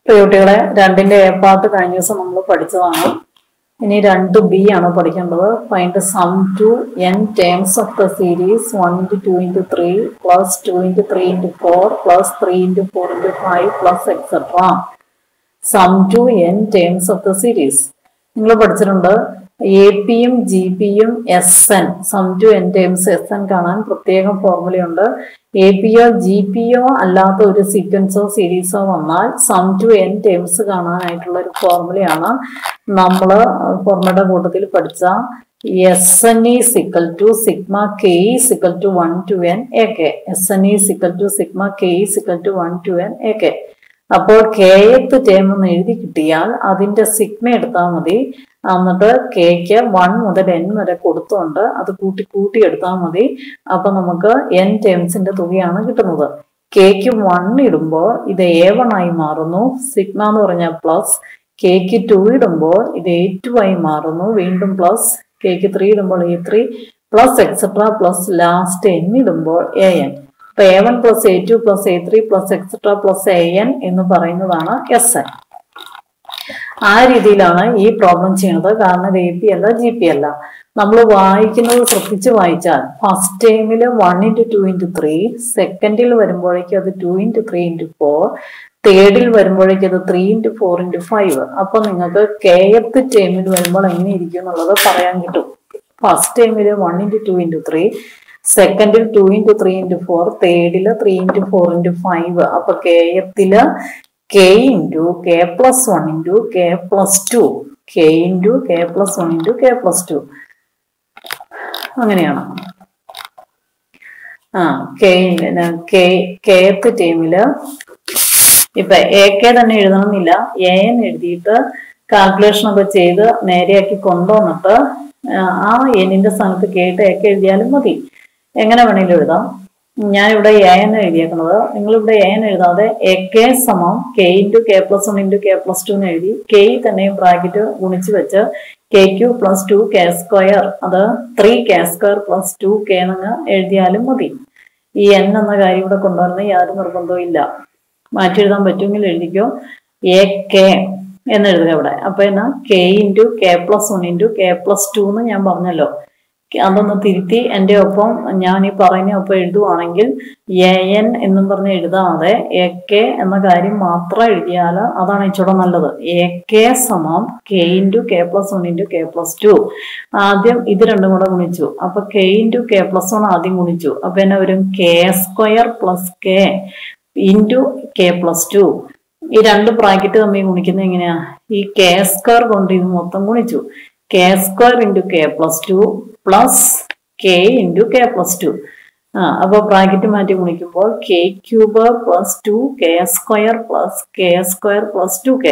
പ്രിയകുട്ടികളെ, 2ന്റെ A part കഴിഞ്ഞ ദിവസം നമ്മൾ പഠിച്ചതാണ്. ഇനി 2B ആണ് പഠിക്കേണ്ടത്. Find sum to n terms of the series 1 into 2 into 3 plus 2 into 3 into 4 plus 3 into 4 into 5 plus etc. Sum to n terms of the series നിങ്ങൾ പഠിച്ചിട്ടുണ്ട്. AP-യും GP-യും SN, sum to n terms SN കാണാൻ പ്രത്യേകം ഫോർമുലയുണ്ട്. AP-യോ GP-യോ അല്ലാത്ത ഒരു സീക്വൻസോ സീരീസോ വന്നാൽ സം ടു n ടേംസ് കാണാനായിട്ടുള്ള ഒരു ഫോർമുലയാണ് നമ്മൾ ഫോർമുലയുടെ കൂട്ടത്തിൽ പഠിച്ച SN is equal to sigma K is equal to 1 to n AK. SN is equal to sigma K is equal to 1 to n AK. അപ്പോൾ kth ടേം എന്ന് എഴുതി കിട്ടിയാൽ അതിന്റെ സിഗ്മ എടുത്താൽ മതി. എന്നിട്ട് കെക്ക് 1 മുതൽ n വരെ കൊടുത്തുകൊണ്ട് അത് കൂട്ടി എടുത്താൽ മതി. അപ്പൊ നമുക്ക് n ടേംസിന്റെ തുകയാണ് കിട്ടുന്നത്. കെക്ക് 1 ഇടുമ്പോൾ ഇത് A1 ആയി മാറുന്നു, സിഗ്മ എന്ന് പറഞ്ഞാൽ പ്ലസ്. കെക്ക് 2 ഇടുമ്പോൾ ഇത് A2 ആയി മാറുന്നു, വീണ്ടും പ്ലസ്. കെക്ക് 3 ഇടുമ്പോൾ A3 plus etcetera plus last n ഇടുമ്പോൾ AN. അപ്പൊ A1 plus A2 plus A3 plus etcetera plus AN എന്ന് പറയുന്നതാണ് SN. ആ രീതിയിലാണ് ഈ പ്രോബ്ലം ചെയ്യുന്നത്. കാരണം ഇത് AP അല്ല GP അല്ല. നമ്മൾ വായിക്കുന്നത് ശ്രദ്ധിച്ച് വായിച്ചാൽ ഫസ്റ്റ് ടൈമിൽ 1 into 2 into 3, സെക്കൻഡിൽ വരുമ്പോഴേക്കും അത് 2 into 3 into 4, തേർഡിൽ വരുമ്പോഴേക്കും അത് 3 into 4 into 5. അപ്പൊ നിങ്ങൾക്ക് kth ടൈമിൽ വരുമ്പോൾ എങ്ങനെ ഇരിക്കും എന്നുള്ളത് പറയാൻ കിട്ടും. ഫസ്റ്റ് ടൈമിൽ 1 into 2 into 3, സെക്കൻഡിൽ 2 into 3 into 4, തേർഡില് 3 into 4 into 5. അപ്പൊ kthല് k into k plus 1 into k plus 2, k into k plus 1 into k plus 2. അങ്ങനെയാണ്. kth ടൈമില് ഇപ്പൊ AK തന്നെ എഴുതണമെന്നില്ല, AN എഴുതിയിട്ട് കാൽക്കുലേഷൻ ഒക്കെ ചെയ്ത് നേരെയാക്കി കൊണ്ടുവന്നിട്ട് ആ എന്നിന്റെ സ്ഥാനത്ത് കേട്ട് AK എഴുതിയാലും മതി. എങ്ങനെ വേണമെങ്കിലും എഴുതാം. ഞാനിവിടെ AN എഴുതിയേക്കുന്നത്. നിങ്ങളിവിടെ AN എഴുതാതെ AK സമം K into K plus 1 into K plus 2 എന്ന് എഴുതി K തന്നെയും ബ്രാക്കറ്റ് ഗുണിച്ച് വെച്ച് KQ plus 2K square, അത് 3K square plus 2K എന്നങ്ങ് എഴുതിയാലും മതി. ഈ N എന്ന കാര്യം ഇവിടെ കൊണ്ടുവരുന്ന യാതൊരു നിർബന്ധവും ഇല്ല. മാറ്റി എഴുതാൻ പറ്റുമെങ്കിൽ എഴുതിക്കോ. AK എന്ന് എഴുതുക ഇവിടെ. അപ്പൊ എന്നാ K into K plus 1 into K plus 2 എന്ന് ഞാൻ പറഞ്ഞല്ലോ. അതൊന്ന് തിരുത്തി എൻ്റെ ഒപ്പം ഞാൻ ഈ പറയുന്ന ഒപ്പം എഴുതുവാണെങ്കിൽ AN എന്നും പറഞ്ഞ് എഴുതാതെ AK എന്ന കാര്യം മാത്രം എഴുതിയാൽ അതാണ് ഇച്ചിടെ നല്ലത്. AK സമം K into K plus 1 into K plus 2. ആദ്യം ഇത് രണ്ടും കൂടെ ഗുണിച്ചു. അപ്പൊ K into K plus 1 ആദ്യം ഗുണിച്ചു. അപ്പൊ എന്നാ വരും K square plus K into K plus 2. ഈ രണ്ട് ബ്രാക്കറ്റ് തമ്മിൽ ഗുണിക്കുന്നത് എങ്ങനെയാ? ഈ K സ്ക്വയർ കൊണ്ട് ഇത് മൊത്തം ഗുണിച്ചു. K square into K plus 2 plus K into K plus 2. അപ്പൊ ബ്രാക്കറ്റ് മാറ്റി ഗുണിക്കുമ്പോൾ K cube plus 2K square plus K square plus 2K,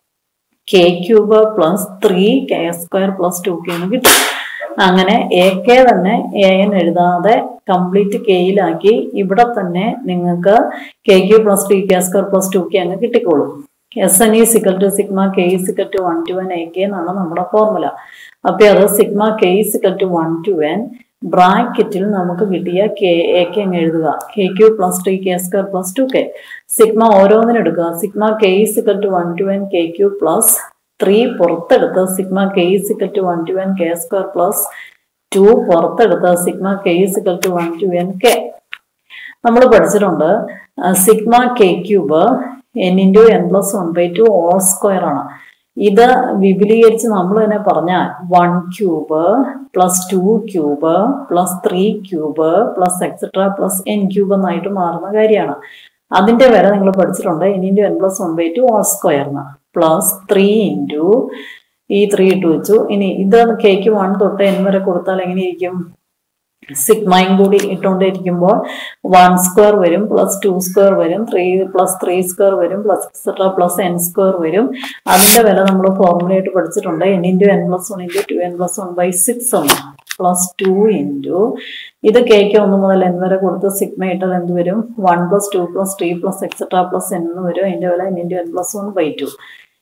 K cube plus 3K square plus 2K എന്ന് കിട്ടും. അങ്ങനെ AK തന്നെ AN എഴുതാതെ കംപ്ലീറ്റ് കെയിലാക്കി ഇവിടെ തന്നെ നിങ്ങൾക്ക് KQ plus 3K square plus 2K അങ്ങ് കിട്ടിക്കോളും. SN is equal to sigma K is equal to 1 to n AK എന്നാണ് നമ്മുടെ ഫോർമുല. അപ്പൊ അത് sigma K is equal to 1 to n ബ്രാക്കറ്റിൽ നമുക്ക് കിട്ടിയ AK അങ്ങ് എഴുതുക. KQ plus 3K square plus 2K. Sigma ഓരോന്നിനും എടുക്കുക. Sigma K is equal to 1 to n KQ plus 3 പുറത്തെടുത്ത് sigma K is equal to 1 to n K square plus 2 പുറത്തെടുത്ത് sigma K is equal to 1 to n K. നമ്മൾ പഠിച്ചിട്ടുണ്ട് sigma K cube n into n plus 1 by 2 all square ആണ്. ഇത് വിപുലീകരിച്ച് നമ്മൾ തന്നെ പറഞ്ഞാൽ 1 cube plus 2 cube plus 3 cube plus etcetera plus n cube എന്നായിട്ട് മാറുന്ന കാര്യമാണ്. അതിന്റെ വില നിങ്ങൾ പഠിച്ചിട്ടുണ്ട് n into n plus 1 by 2 all square എന്ന്. പ്ലസ് 3 into ഈ 3 ഇട്ട് വെച്ചു. ഇനി ഇത് കേക്ക് 1 തൊട്ട് n വരെ കൊടുത്താൽ എങ്ങനെയിരിക്കും? സിഗ്മയും കൂടി ഇട്ടുകൊണ്ടിരിക്കുമ്പോൾ 1 സ്ക്വയർ വരും, പ്ലസ് 2 സ്ക്വയർ വരും, 3 പ്ലസ് 3 സ്ക്വയർ വരും, plus etcetera plus n square വരും. അതിന്റെ വില നമ്മൾ ഫോർമുലയായിട്ട് പഠിച്ചിട്ടുണ്ട്. n into n plus 1 into 2n plus 1 by 6 ആണ്. പ്ലസ് 2 into ഇത് കേക്ക് 1 മുതൽ n വരെ കൊടുത്ത് സിഗ്മ ഇട്ടാൽ എന്ത് വരും? 1 plus 2 plus 3 plus etcetera plus n എന്ന് വരും. അതിന്റെ വില n into n plus 1 by 2.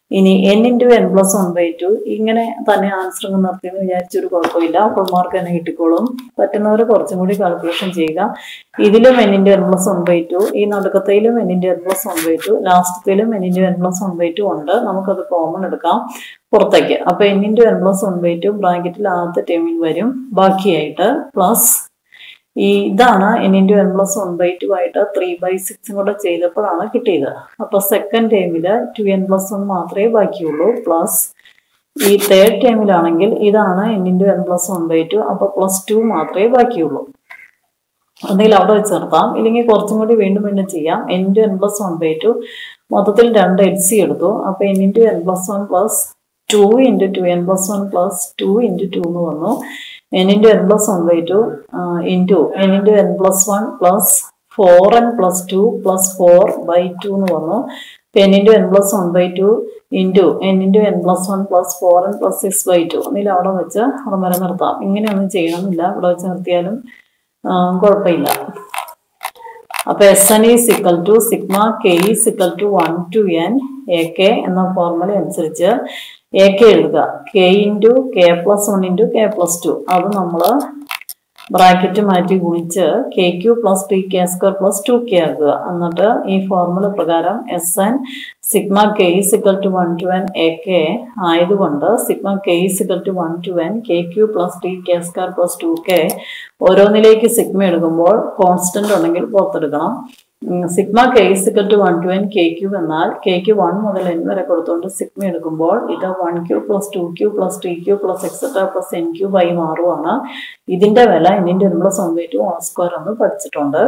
ഇനി n × n + 1/2 ഇങ്ങനെ തന്നെ ആൻസർ നിർത്തിയെന്ന് വിചാരിച്ചൊരു കുഴപ്പമില്ല. ഫുൾ മാർക്ക് തന്നെ കിട്ടിക്കോളും. പറ്റുന്നവർ കുറച്ചും കൂടി കാൽക്കുലേഷൻ ചെയ്യുക. ഇതിലും n × n + 1/2, ഈ നടുക്കത്തിലും n × n + 1/2, ലാസ്റ്റത്തിലും n × n + 1/2 ഉണ്ട്. നമുക്കത് കോമൺ എടുക്കാം പുറത്തേക്ക്. അപ്പൊ n × n + 1/2 ബ്രാക്കറ്റിൽ ആദ്യത്തെ ടേമിൽ വരും. ബാക്കിയായിട്ട് പ്ലസ് ഇതാണ് n × n + 1/2 ആയിട്ട് 3/6 കൂടെ ചെയ്തപ്പോഴാണ് കിട്ടിയത്. അപ്പൊ സെക്കൻഡ് ടേമില് 2n + 1 മാത്രമേ ബാക്കിയുള്ളൂ. പ്ലസ് ഈ തേർഡ് ടേമിലാണെങ്കിൽ ഇതാണ് n × n + 1/2, അപ്പൊ +2 മാത്രമേ ബാക്കിയുള്ളൂ. ഒന്നുകിൽ അവിടെ വെച്ച് നിർത്താം, ഇല്ലെങ്കിൽ കുറച്ചും കൂടി വീണ്ടും ചെയ്യാം. n × n + 1/2 മൊത്തത്തിൽ 2 LC എടുത്തു. അപ്പൊ n × n + 1 + 2 × 2n + 1 + 2 × 2 എന്ന് വന്നു. n × n + 1/2 into n × n + 1 + 4n + 2 + 4/2 എന്ന് വന്നു. n × n + 1/2 into n × n + 1 + 4n + 6/2. ഒന്നിൽ അവിടെ വെച്ച് അവിടെ വരെ നിർത്താം. ഇങ്ങനെയൊന്നും ചെയ്യണമെന്നില്ല, ഇവിടെ വെച്ച് നിർത്തിയാലും കുഴപ്പമില്ല. അപ്പൊ SN = sigma k = 1 to n AK എന്ന ഫോർമുല അനുസരിച്ച് AK എഴുതുക. k × k + 1 × k + 2. അത് നമ്മൾ ബ്രാക്കറ്റ് മാറ്റി ഗുണിച്ച് kq + 3k² + 2k ആക്കുക. എന്നിട്ട് ഈ ഫോർമുല പ്രകാരം SN sigma k = 1 to n AK ആയതുകൊണ്ട് sigma k = 1 to n kq + 3k² + 2k ഓരോന്നിലേക്ക് സിഗ്മ എടുക്കുമ്പോൾ കോൺസ്റ്റന്റ് ഉണ്ടെങ്കിൽ പുറത്തെടുക്കണം. Sigma k = 1 to n kq എന്നാൽ kq 1 മുതൽ n വരെ കൊടുത്തുകൊണ്ട് സിഗ്മ എടുക്കുമ്പോൾ ഇത് 1q + 2q + 3q + etc. + n³ ആയി മാറുവാണ്. ഇതിന്റെ വില n × n + 1/2 (² എന്ന് പഠിച്ചിട്ടുണ്ട്.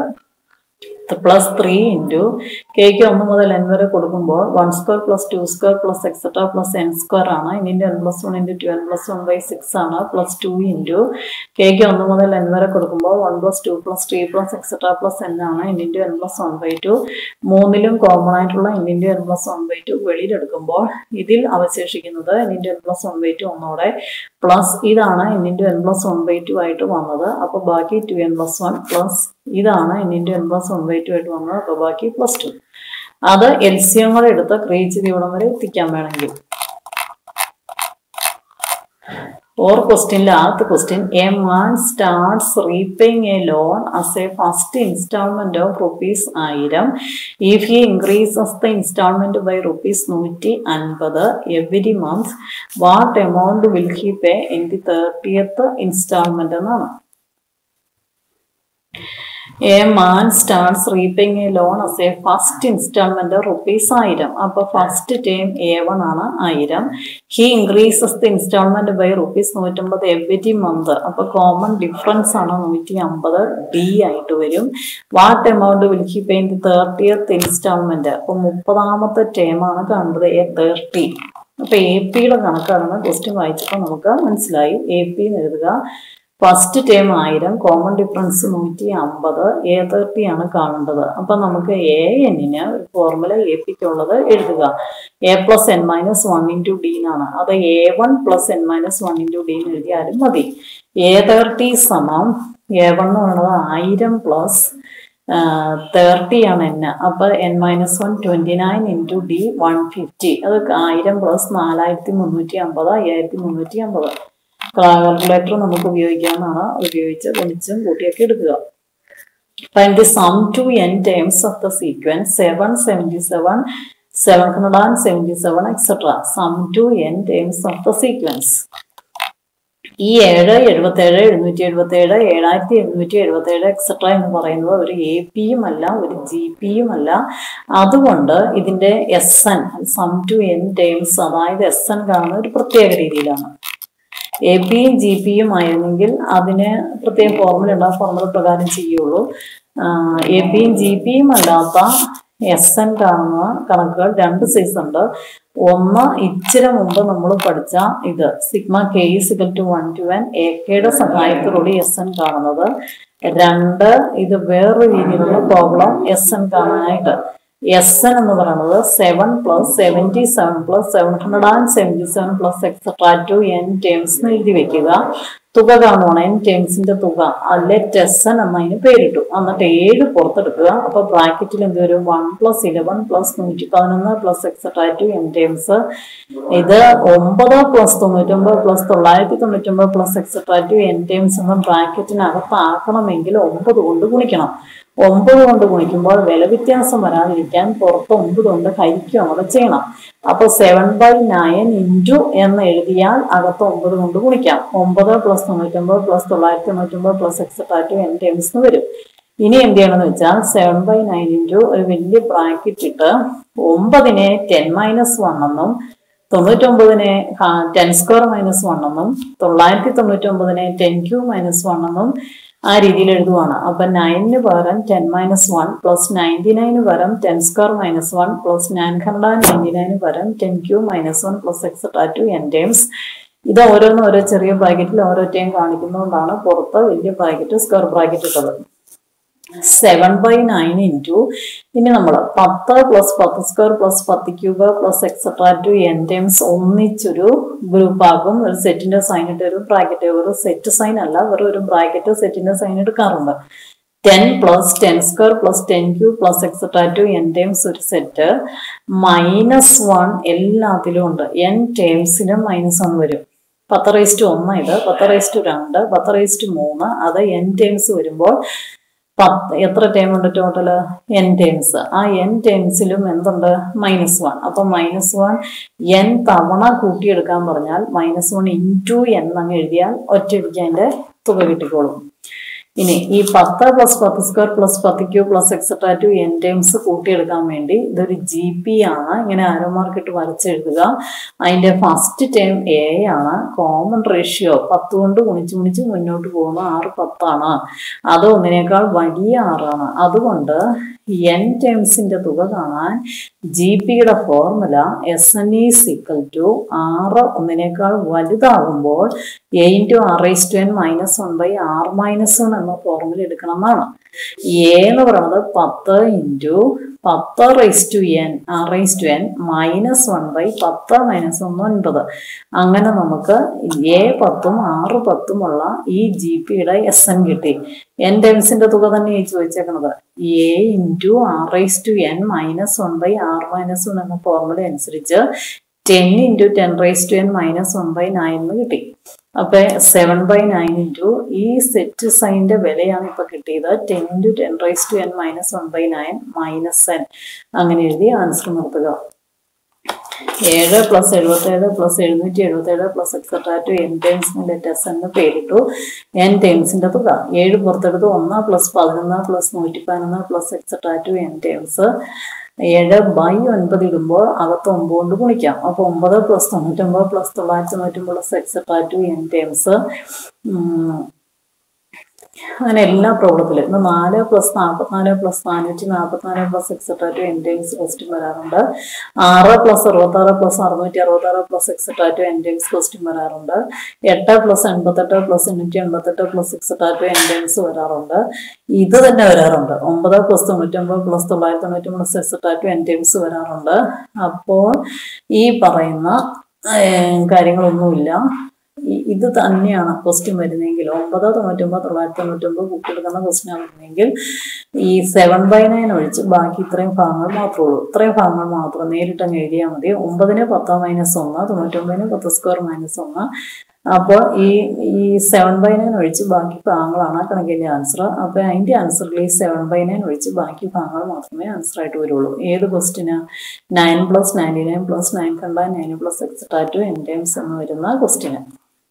+3 into kq 1 മുതൽ n വരെ കൊടുക്കുമ്പോൾ 1² + 2² + etc. + n² ആണ്. n × n + 1 × 2n + 1/6 ആണ്. +2 into kq 1 മുതൽ n വരെ കൊടുക്കുമ്പോൾ 1 + 2 + 3 + etc. + n ആണ്. n × n + 1/2 മൂന്നിലും കോമൺ ആയിട്ടുള്ള n × n + 1/2 വെളിയിലെടുക്കുമ്പോൾ ഇതിൽ അവശേഷിക്കുന്നത് n × n + 1/2 ഒന്നോടെ പ്ലസ് ഇതാണ് n × n + 1/2 ആയിട്ട് വന്നത്. അപ്പൊ ബാക്കി 2n + 1 പ്ലസ് ഇതാണ് n × n + 1/2 ആയിട്ട് വന്നത്. അപ്പൊ ബാക്കി +2. അത് LCM കൂടെ എടുത്ത് ക്രിയേറ്റ് ചെയ്ത് ഇവിടം വരെ എത്തിക്കാൻ വേണമെങ്കിൽ. Or question last question, a man starts repaying a loan as a first installment of ₹1000 if he increases the installment by ₹150 every month. What amount will he pay in the 30th installment? A man starts repaying a loan as a first installment of ₹1000. അപ്പോൾ first term A1 ആണ് 1000. He increases the installment by ₹150 every month. അപ്പോൾ common difference ആണ് 150 D ആയിട്ട് വരും. What amount will he pay in the 30th instalment? അപ്പോൾ 30ാമത്തെ term ആണ് കാണുന്നത് A30. അപ്പൊ AP-യുടെ കണക്കാണെന്ന് ക്വസ്റ്റ്യൻ വായിച്ചപ്പോൾ നമുക്ക് മനസ്സിലായി. AP എന്ന് എഴുതുക. First term 1000, common difference 150, A30 ആണ് കാണേണ്ടത്. അപ്പൊ നമുക്ക് AN-ന് ഒരു ഫോർമുല AP-ക്കുള്ളത് എഴുതുക. A + n - 1 × D എന്നാണ്. അത് A1 + n - 1 × D എന്ന് എഴുതിയാലും മതി. A30 = A1 എന്ന് പറയുന്നത് 1000 + 30 ആണ് n. അപ്പൊ n - 1 29 × D 150. അത് 1000 + 4350 5350. കാൽക്കുലേറ്റർ നമുക്ക് ഉപയോഗിക്കാവുന്നതാണ്. ഉപയോഗിച്ച് ഗുണിച്ചും കൂട്ടിയൊക്കെ എടുക്കുക. Find the sum to n terms of the sequence 777, 777 etc. Sum to n terms of the sequence. ഈ 777, 777, 7777 എക്സെട്ര എന്ന് പറയുന്നത് ഒരു AP-യും അല്ല, ഒരു GP-യും അല്ല. അതുകൊണ്ട് ഇതിന്റെ SN sum to n terms, അതായത് SN കാണുന്ന ഒരു പ്രത്യേക രീതിയിലാണ്. AP-യും GP-യും ആയിരുന്നെങ്കിൽ അതിന് പ്രത്യേക ഫോർമുല ഉണ്ട്. ആ ഫോർമുല പ്രകാരം ചെയ്യുള്ളൂ. AP-യും GP-യും അല്ലാത്ത SN കാണുന്ന കണക്കുകൾ 2 സൈസ് ഉണ്ട്. ഒന്ന് ഇച്ചിരി മുമ്പ് നമ്മൾ പഠിച്ച ഇത് സിഗ്മ k = 1 to n AK-യുടെ സഹായത്തോടുകൂടി SN കാണുന്നത്. 2 ഇത് വേറൊരു രീതിയിലുള്ള പ്രോബ്ലം SN കാണാനായിട്ട്. SN എന്ന് പറയുന്നത് 7 + 77 + 777 + etc. to n ടേംസ് എഴുതി വെക്കുക. തുക കാണുവാണ്, n ടേംസിന്റെ തുക. ലെറ്റ് SN എന്നതിന് പേരിട്ടു. എന്നിട്ട് 7 പുറത്തെടുക്കുക. അപ്പൊ ബ്രാക്കറ്റിൽ എന്ത് വരും? 1 + 11 + 111 + എക്സെട്രാ ടു n ടേംസ്. ഇത് 9 + 99 + 999 + എക്സെട്രാ ടു n ടേംസ് എന്ന ബ്രാക്കറ്റിനകത്ത് ആക്കണമെങ്കിൽ 9 കൊണ്ട് ഗുണിക്കണം. 9 കൊണ്ട് ഗുണിക്കുമ്പോൾ വില വ്യത്യാസം വരാതിരിക്കാൻ പുറത്ത് 9 കൊണ്ട് ഹരിക്കുകയും കൂടെ ചെയ്യണം. അപ്പൊ 7/9 ഇൻറ്റു എന്ന് എഴുതിയാൽ അകത്ത് 9 കൊണ്ട് ഗുണിക്കാം. 9 + 99 + 999 + എക്സെട്രാ ടു n ടേംസ് എന്ന് വരും. ഇനി എന്ത് ചെയ്യണമെന്ന് വെച്ചാൽ 7/9 ഇൻറ്റു ഒരു വലിയ ബ്രാക്കറ്റ് ഇട്ട് 9നെ 10-1 എന്നും 99നെ 10² - 1 എന്നും 999നെ 10³ - 1 എന്നും ആ രീതിയിൽ എഴുതുവാണ്. അപ്പൊ 9 പകരം 10-1 + 99 പകരം 10² - 1 + 999 പകരം 10³ - 1 + എക്സെട്രാ ടു n ടേംസ്. ഇത് ഓരോന്നും ഓരോ ചെറിയ ബ്രാക്കറ്റിൽ ഓരോറ്റയും കാണിക്കുന്നതുകൊണ്ടാണ് പുറത്ത് വലിയ ബ്രാക്കറ്റ് സ്ക്വയർ ബ്രാക്കറ്റ് ഇട്ടത്. 7/9 ഇൻറ്റു ഇനി നമ്മൾ 10 + 10² + 10³ + എക്സെട്രാ ടു n ടേംസ് ഒന്നിച്ചൊരു ഗ്രൂപ്പ് ആക്കും. ഒരു സെറ്റിന്റെ സൈൻ ഇട്ട് ഒരു ബ്രാക്കറ്റ്, ഒരു സെറ്റ് സൈൻ അല്ല, വെറും ഒരു ബ്രാക്കറ്റ് സെറ്റിന്റെ സൈൻ എടുക്കാറുണ്ട്. 10 + 10² + 10³ + എക്സെട്രാ ടു n ടേംസ് ഒരു സെറ്റ്. -1 എല്ലാത്തിലും ഉണ്ട്. n ടേംസിനും -1 വരും. 10⁻1 ഇത്, 10⁻2, 10⁻3 അത് n ടേംസ് വരുമ്പോൾ എത്ര ടേം ഉണ്ട് ടോട്ടല്? n terms. ആ n ടേംസിലും എന്തുണ്ട്? -1. അപ്പൊ -1 n തവണ കൂട്ടിയെടുക്കാൻ പറഞ്ഞാൽ -1 ഇൻറ്റു n അങ്ങ് എഴുതിയാൽ ഒറ്റയടിക്ക് അതിന്റെ തുക കിട്ടിക്കോളും. ഇനി ഈ 10 + 10² + 10³ + എക്സെട്രാ ടു n ടേംസ് കൂട്ടിയെടുക്കാൻ വേണ്ടി ഇതൊരു GP ആണ്. ഇങ്ങനെ ആരോ മാർക്ക് ഇട്ട് വരച്ചെഴുതുക. അതിന്റെ ഫസ്റ്റ് ടേം a ആണ്. കോമൺ റേഷ്യോ 10 കൊണ്ട് ഗുണിച്ച് മുന്നോട്ട് പോകുന്ന 6 10 ആണ്. അത് ഒന്നിനേക്കാൾ വലിയ 6 ആണ്. അതുകൊണ്ട് n ടേംസിന്റെ തുക കാണാൻ GPയുടെ ഫോർമുല SN = 6 ഒന്നിനേക്കാൾ വലുതാകുമ്പോൾ a × r⁻n - 1/r-1 എന്ന ഫോർമുല എടുക്കണം എന്നാണ്. a എന്ന് പറയുന്നത് 10 × 10⁻n r⁻n - 1/10 - 9. അങ്ങനെ നമുക്ക് a 10ഉം r 10ഉം ഉള്ള ഈ GPയുടെ SN കിട്ടി. n ടേംസിന്റെ തുക തന്നെ ചോദിച്ചേക്കണത്. a × r⁻n - 1/r-1 എന്ന ഫോർമുല അനുസരിച്ച് 10 × 10⁻n - 1/9 എന്ന് കിട്ടി. അപ്പൊ 7/9 ഇൻറ്റു ഈ സെറ്റ് സൈൻ്റെ വിലയാണ് ഇപ്പൊ കിട്ടിയത്. 10 × 10⁻n - 1/9 -n അങ്ങനെ എഴുതി ആൻസർ നിർത്തുക. 7 + 77 + 777 + etcetera to n terms let SN എന്ന് പേരിട്ടു. n ടേംസിന്റെ തുക 7 പുറത്തെടുത്ത് 1 + 11 + 111 + എക്സെട്രാ ടു n ടേംസ്. 7/9 ഇടുമ്പോൾ അകത്ത് 9 കൊണ്ട് ഗുണിക്കാം. അപ്പൊ 9 + 99 + 999 + എക്സെട്രാ ടു n ടേംസ്. അങ്ങനെ എല്ലാ പ്രോബ്ലത്തിലും ഇന്ന് 4 + 44 + 444 + etcetera to n terms question വരാറുണ്ട്. 6 + 66 + 666 + etcetera to n terms question വരാറുണ്ട്. 8 + 88 + 888 + എക്സെട്രാ ടു n ടേംസ് വരാറുണ്ട്. ഇത് തന്നെ വരാറുണ്ട്. 9 + 99 + 999 + എക്സെട്രാ ടു n ടേംസ് വരാറുണ്ട്. അപ്പോൾ ഈ പറയുന്ന കാര്യങ്ങളൊന്നുമില്ല. ഇത് തന്നെയാണ് ക്വസ്റ്റ്യൻ വരുന്നതെങ്കിൽ 9, 99, 999 കൂട്ടിയെടുക്കുന്ന ക്വസ്റ്റ്യൻ വരുന്നെങ്കിൽ ഈ 7/9 ഒഴിച്ച് ബാക്കി ഇത്രയും ഭാഗങ്ങൾ മാത്രമേ ഉള്ളൂ. ഇത്രയും ഭാഗങ്ങൾ മാത്രം നേരിട്ടങ്ങ് എഴുതിയാൽ മതി. 9ന് 10 - 1, 99ന് 10² - 1. അപ്പോൾ ഈ 7/9 ഒഴിച്ച് ബാക്കി ഭാഗങ്ങളാണ് കണക്കിന്റെ ആൻസർ. അപ്പൊ അതിന്റെ ആൻസറിൽ ഈ 7/9 ഒഴിച്ച് ബാക്കി ഭാഗങ്ങൾ മാത്രമേ ആൻസർ ആയിട്ട് വരുള്ളൂ. ഏത് ക്വസ്റ്റ്യന്? 9 + 99 + 9 + എക്സെട്രാ ടു n ടേംസ് എന്ന് വരുന്ന ക്വസ്റ്റ്യന്.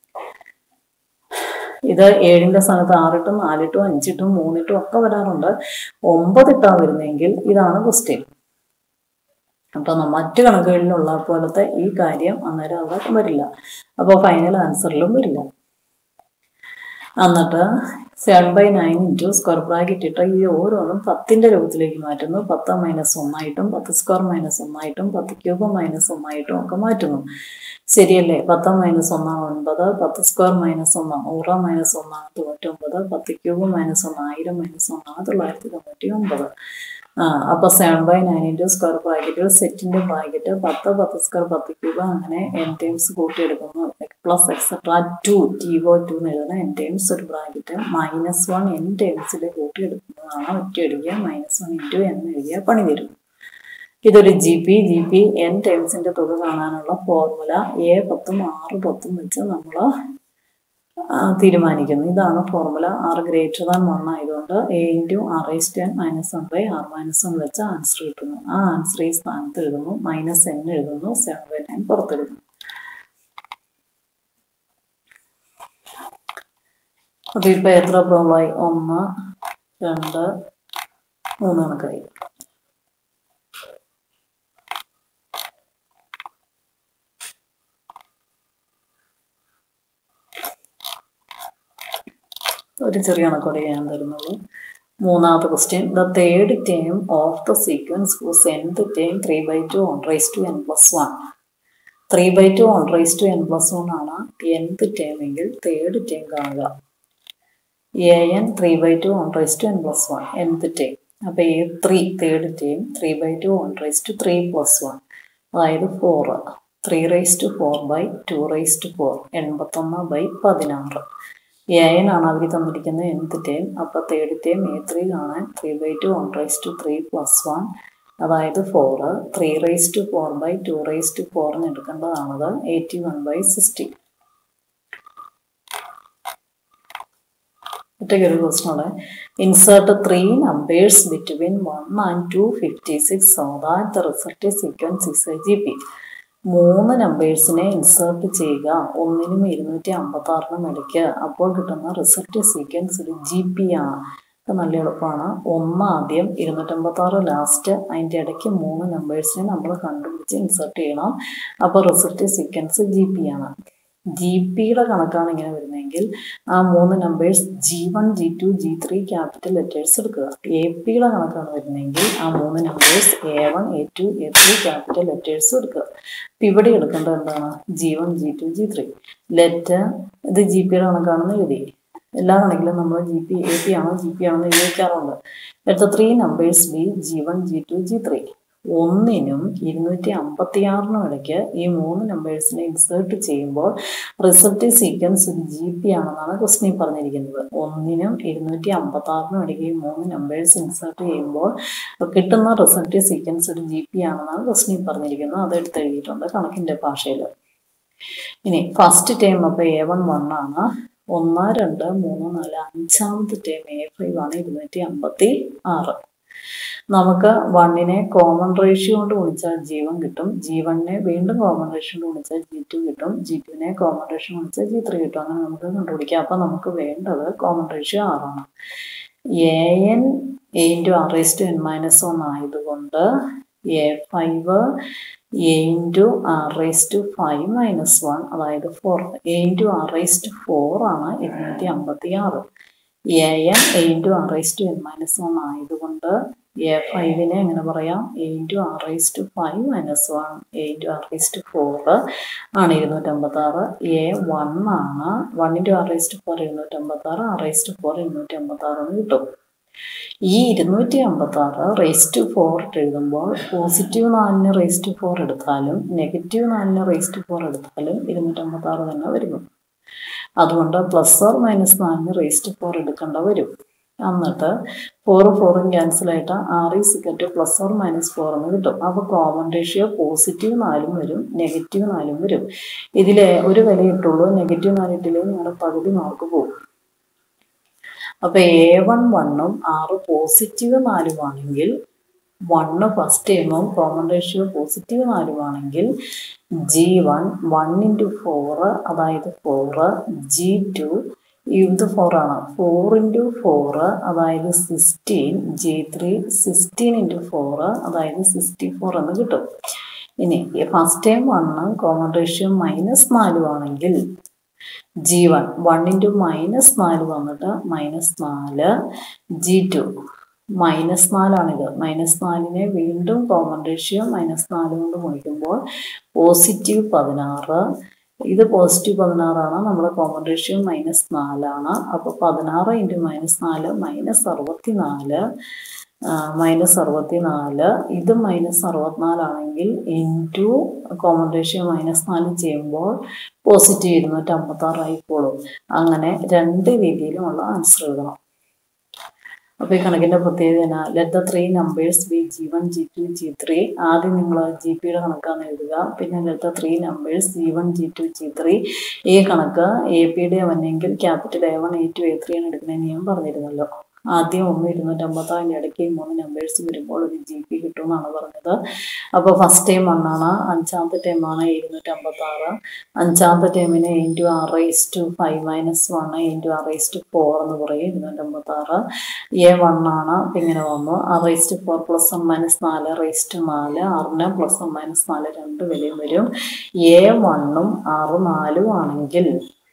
ഇത് 7ന്റെ സ്ഥാനത്ത് 6 ഇട്ടും 4 ഇട്ടും 5 ഇട്ടും 3 ഇട്ടും ഒക്കെ വരാറുണ്ട്. 9 ഇട്ടാ വരുന്നെങ്കിൽ ഇതാണ് ക്വസ്റ്റ്യൻ. അപ്പൊ മറ്റു കണക്കുകളിലുള്ള പോലത്തെ ഈ കാര്യം അന്നേരം അവിടെ വരില്ല. അപ്പോൾ ഫൈനൽ ആൻസറിലും വരില്ല. എന്നിട്ട് 7/9 ഇൻറ്റു സ്ക്വയർ ബ്രാക്കറ്റ് ഇട്ട് ഈ ഓരോന്നും 10ന്റെ രൂപത്തിലേക്ക് മാറ്റുന്നു. 10 - 1 ആയിട്ടും 10² - 1 ആയിട്ടും 10³ - 1 ആയിട്ടും ഒക്കെ മാറ്റുന്നു. ശരിയല്ലേ? 10 - 1 9, 10² - 1 100 - 1 99, 10³ - 1 1000 - 1 1999. അപ്പോൾ 7/9 ഇൻറ്റു സ്ക്വയർ ബ്രാക്കറ്റിൽ സെറ്റിൻ്റെ ബ്രാക്കറ്റ് 10 10 സ്ക്വയർ 10 ക്യൂബ് അങ്ങനെ n ടൈംസ് കൂട്ടിയെടുക്കുന്നു പ്ലസ് എക്സെട്ര 2 TO2 എന്ന് എഴുതുന്ന n ടൈംസ് ഒരു ബ്രാക്കറ്റ് -1 n ടൈംസിൽ കൂട്ടിയെടുക്കുന്നതാണ് ഒറ്റയടിക്കുക -1 ഇൻറ്റു n എഴുതിയ പണി തരും. ഇതൊരു ജി പി n ടൈംസിൻ്റെ തുക കാണാനുള്ള ഫോർമുല A10 6 വെച്ച് നമ്മൾ തീരുമാനിക്കുന്നു. ഇതാണ് ഫോർമുല. r > 1 ആയതുകൊണ്ട് a × r⁻n - 1/r-1 വെച്ച് ആൻസർ കിട്ടുന്നു. ആ ആൻസർ ഈ സ്ഥാനത്ത് എഴുതുന്നു, -n എഴുതുന്നു, 7/9 പുറത്തെഴുതുന്നു. അപ്പോൾ ഇപ്പോൾ എത്ര പ്രോബ്ലമായി? 1 2 3 കണക്കായി. ഒരു ചെറിയ കണക്കോടെ ഞാൻ തരുന്നുള്ളൂ. മൂന്നാമത്തെ question. The third term of the sequence whose nth term 3/2 1/n+1. 3/2 1/n+1 ആണ് nth ടേം എങ്കിൽ തേർഡ് ടേം കാണുക. an 3/2 1/n+1 nth term. അപ്പോൾ A3 തേർഡ് ടേം 3/2 1/3+1 അതായത് 4 3/4/2/4 81/16. an ആണ് അവർ തന്നിരിക്കുന്നത് nth ടേം. അപ്പോൾ തേർഡ് ടേം A3 കാണാൻ 3/2 1/3+1 അതായത് 4 3/4/2/4 എടുക്കേണ്ടതാണത് 81/60. ഒറ്റയ്ക്കൊരു ക്വസ്റ്റ്യനോടെ. Insert 3 numbers between 1 and 256 so that the resulting sequence is a GP. 3 നമ്പേഴ്സിനെ ഇൻസേർട്ട് ചെയ്യുക, 1നും 256നും ഇടയ്ക്ക്. അപ്പോൾ കിട്ടുന്ന റിസൾട്ട് സീക്വൻസ് ഒരു GP ആണ്. അത് നല്ല എളുപ്പമാണ്. 1 ആദ്യം 256 ലാസ്റ്റ്, അതിൻ്റെ ഇടയ്ക്ക് 3 നമ്പേഴ്സിനെ നമ്മൾ കണ്ടുപിടിച്ച് ഇൻസേർട്ട് ചെയ്യണം. അപ്പോൾ റിസൾട്ട് സീക്വൻസ് GP ആണ്. GPയുടെ കണക്കാണ് ഇങ്ങനെ വരുന്നതെങ്കിൽ ആ 3 numbers G1 G2 G3 capital letters എടുക്കുക. APയുടെ കണക്കാണ് വരുന്നതെങ്കിൽ ആ 3 numbers A1 A2 A3 capital letters എടുക്കുക. അപ്പം ഇവിടെ എടുക്കേണ്ടത് എന്താണ്? G1 G2 G3 letter. ഇത് GPയുടെ കണക്കാണെന്ന് എഴുതി. എല്ലാ കണക്കിലും നമ്മൾ AP ആണോ GP ആണോ എന്ന് എഴുതിക്കാറുണ്ട്. അടുത്ത 3 numbers B G1 G2 G3. 1നും 256നും ഇടയ്ക്ക് ഈ 3 നമ്പേഴ്സിനെ ഇൻസേർട്ട് ചെയ്യുമ്പോൾ റിസൾട്ട് സീക്വൻസ് ഒരു GP ആണെന്നാണ് ക്വസ്റ്റ്യനിൽ പറഞ്ഞിരിക്കുന്നത്. 1നും 256നും ഇടയ്ക്ക് ഈ 3 നമ്പേഴ്സ് ഇൻസേർട്ട് ചെയ്യുമ്പോൾ കിട്ടുന്ന റിസൾട്ട് സീക്വൻസ് ഒരു GP ആണെന്നാണ് ക്വസ്റ്റ്യനിൽ പറഞ്ഞിരിക്കുന്നത്. അത് എടുത്തെഴുതിയിട്ടുണ്ട് കണക്കിൻ്റെ ഭാഷയിൽ. ഇനി ഫസ്റ്റ് ടേം അപ്പോൾ A1 1 ആണ്. 1 2 3 4 അഞ്ചാമത്തെ ടേം A5 ആണ് 256. നമുക്ക് 1നെ കോമൺ റേഷ്യോ കൊണ്ട് ഗുണിച്ചാൽ G1 കിട്ടും. G1നെ വീണ്ടും കോമൺ റേഷ്യോ കൊണ്ട് ഗുണിച്ചാൽ G2 കിട്ടും. G2നെ കോമൺ റേഷ്യോ ഗുണിച്ചാൽ G3 കിട്ടും. അങ്ങനെ നമുക്ക് കണ്ടുപിടിക്കാം. അപ്പം നമുക്ക് വേണ്ടത് കോമൺ റേഷ്യോ 6 ആണ്. an a × r⁻n-1 ആയതുകൊണ്ട് A5 a × r⁵ അതായത് 4 a × r⁴ ആണ് 256. an a × r⁻n-1 ആയതുകൊണ്ട് A5നെ എങ്ങനെ പറയാം? a × r⁵ a × r⁴ ആണ് 256. A1 ആണ് 1 × r⁴ 256 r⁴ 256 എന്ന് കിട്ടും. ഈ 256 എഴുതുമ്പോൾ പോസിറ്റീവ് 4ന് ⁴ എടുത്താലും നെഗറ്റീവ് 4ന് ⁴ എടുത്താലും 256 തന്നെ വരുന്നു. അതുകൊണ്ട് +or- 4ന് ⁴ എടുക്കേണ്ട വരും. എന്നിട്ട് 4 4 ക്യാൻസലായിട്ട് r = +or- 4 എന്ന് കിട്ടും. അപ്പോൾ കോമൺ റേഷ്യോ പോസിറ്റീവ് 4 വരും നെഗറ്റീവ് 4 വരും. ഇതിൽ ഒരു വില ഇട്ടുള്ളൂ. നെഗറ്റീവ് 4 ഇട്ടില്ലെങ്കിൽ നിങ്ങളുടെ പകുതി മാർക്ക് പോകും. അപ്പോൾ A1 1ഉം r പോസിറ്റീവ് 4 ആണെങ്കിൽ 1 ഫസ്റ്റ് ടേമും കോമൺ റേഷ്യോ പോസിറ്റീവ് 4 ആണെങ്കിൽ G1 1 × 4 അതായത് 4 G2 ഇത് 4 ആണ് 4 × 4 അതായത് 16 G3 16 × 4 അതായത് 64 എന്ന് കിട്ടും. ഇനി ഫസ്റ്റ് ടൈം 1 കോമൺ റേഷ്യോ -4 ആണെങ്കിൽ G1 1 × -4 വന്നിട്ട് -4 G2 -4 ആണിത്. -4നെ വീണ്ടും കോമൺ റേഷ്യോ -4 കൊണ്ട് ഗുണിക്കുമ്പോൾ പോസിറ്റീവ് 16. ഇത് പോസിറ്റീവ് 16 ആണ്. നമ്മുടെ കോമൺ റേഷ്യോ -4 ആണ്. അപ്പോൾ 16 × -4 -64 -64. ഇത് -64 ആണെങ്കിൽ ഇൻറ്റു കോമൺ റേഷ്യോ -4 ചെയ്യുമ്പോൾ പോസിറ്റീവ് 256 ആയിക്കോളും. അങ്ങനെ രണ്ട് രീതിയിലുമുള്ള ആൻസർ എഴുതണം. അപ്പോൾ ഈ കണക്കിൻ്റെ പ്രത്യേകത let the 3 numbers B G1, G2, G3. ആദ്യം നിങ്ങൾ GPയുടെ കണക്കാണ് എഴുതുക. പിന്നെ let the 3 numbers G1, G2, G3. ഈ കണക്ക് APയുടെ വന്നെങ്കിൽ ക്യാപിറ്റൽ A1, A2, A3 ആണ് എടുക്കുന്നതെന്ന് ഞാൻ പറഞ്ഞിരുന്നല്ലോ. ആദ്യം 1 256 ഇടയ്ക്ക് 3 നമ്പേഴ്സ് വരുമ്പോൾ ഒരു GP കിട്ടുമെന്നാണ് പറഞ്ഞത്. അപ്പോൾ ഫസ്റ്റ് ടൈം 1 ആണ്, അഞ്ചാമത്തെ ടൈമാണ് 256. അഞ്ചാമത്തെ ടൈമിന് ഇൻറ്റു R⁵5 - 1 ഇൻറ്റു R⁴ എന്ന് പറയും 256. A1 ആണ്. അപ്പം ഇങ്ങനെ വന്നു R⁴ +1 - 4/4 6ന് +1 - 4 രണ്ട് വിലയും വരും. A1ഉം R4 ആണെങ്കിൽ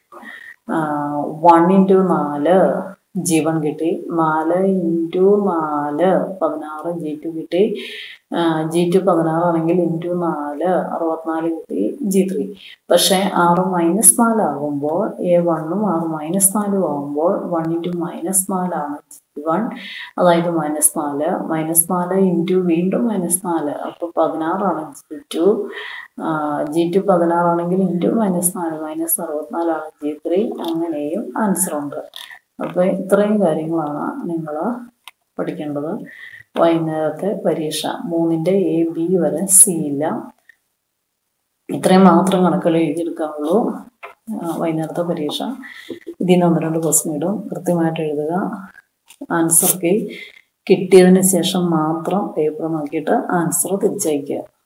1 × 4 G1 കിട്ടി. 4 × 4 16 G2 കിട്ടി. G2 16 ആണെങ്കിൽ ഇൻറ്റു 4 64 കിട്ടി G3. പക്ഷേ 6 - 4 ആകുമ്പോൾ A1ഉം 6 - 4 ആകുമ്പോൾ 1 × -4 ആണ് G1, അതായത് -4. -4 ഇൻറ്റു വീണ്ടും -4, അപ്പോൾ 16 ആണ് G2. G2 16 ആണെങ്കിൽ ഇൻറ്റു -4 -64 ആണ് G3. അങ്ങനെയും ആൻസറുണ്ട്. അപ്പോൾ ഇത്രയും കാര്യങ്ങളാണ് നിങ്ങൾ പഠിക്കേണ്ടത്. വൈകുന്നേരത്തെ പരീക്ഷ 3ൻ്റെ A, B വരെ C ഇല്ല. ഇത്രയും മാത്രം കണക്കുകൾ എഴുതിയെടുക്കാവുള്ളൂ. വൈകുന്നേരത്തെ പരീക്ഷ ഇതിൽ നിന്ന് 1-2 ക്വസ്റ്റ്യൻ ഇടും. കൃത്യമായിട്ട് എഴുതുക. ആൻസർ കീ കിട്ടിയതിന് ശേഷം മാത്രം പേപ്പർ നോക്കിയിട്ട് ആൻസർ തിരിച്ചയക്കുക.